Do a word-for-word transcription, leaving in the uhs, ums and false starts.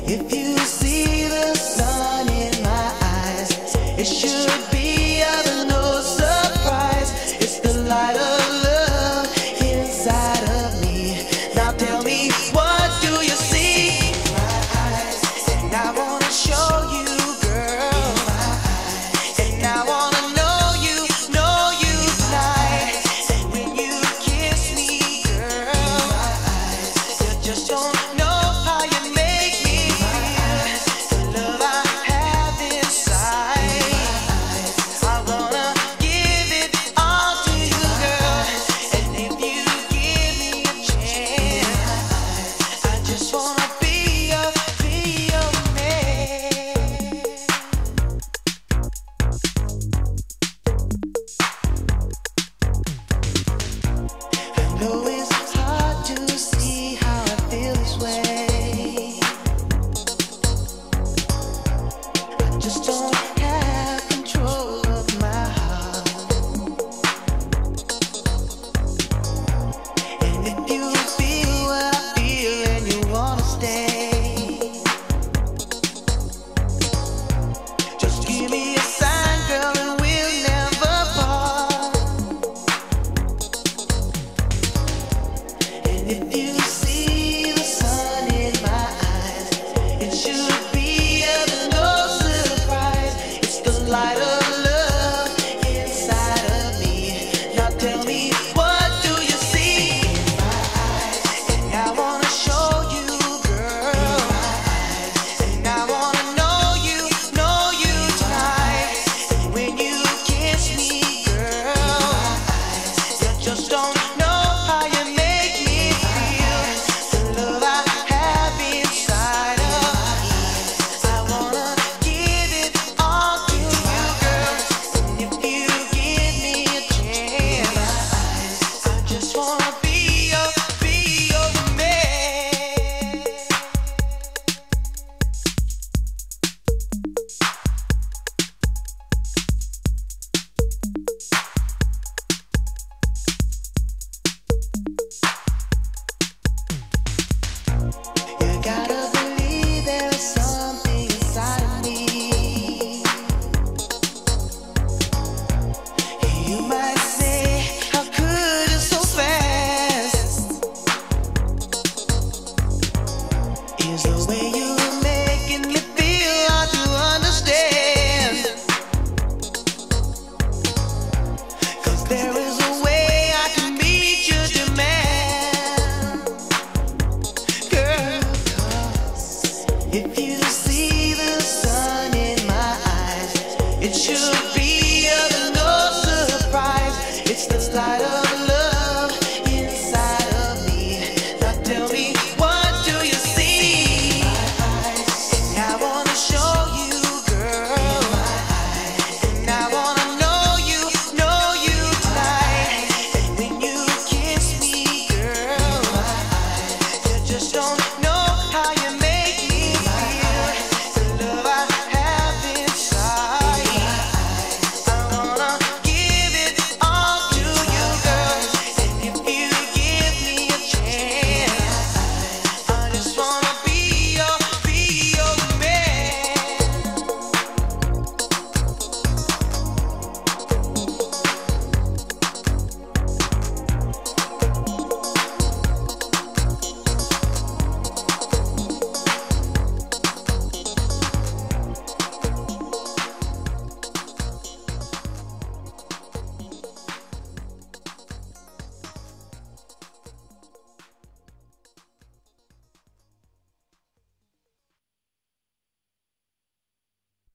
If you see the sun in my eyes, it should be of no surprise. It's the light of love inside of me. Now tell me, what do you see in my eyes? And I wanna show you, girl. And I wanna know you, know you tonight. And when you kiss me, girl, you just don't know how you make me feel. The love I have inside, I wanna give it all to you, girl. And if you give me a chance, I just wanna be your, be your man. I know it's hard to see how I feel this way. I just don't have control of my heart. And if you feel what I feel and you wanna stay, just give me a sign, girl, and we'll never part. And if you see the sun in my eyes, it should be of no surprise. It's the light of love inside of me. Now tell me, what do you see in my eyes? And I wanna show you, girl. And I wanna know you, know you tonight. And when you kiss me, girl, you just don't know how you make me feel. The love I have inside of me, I wanna give it all to you, girl. And if you give me a chance, I just wanna be your, be your man. You gotta believe there's something inside of me. You might say, how could you so fast? Is the way you're making me feel hard to understand. 'Cause there is a way I can meet your demand, girl. 'Cause if you see the sun in my eyes, it should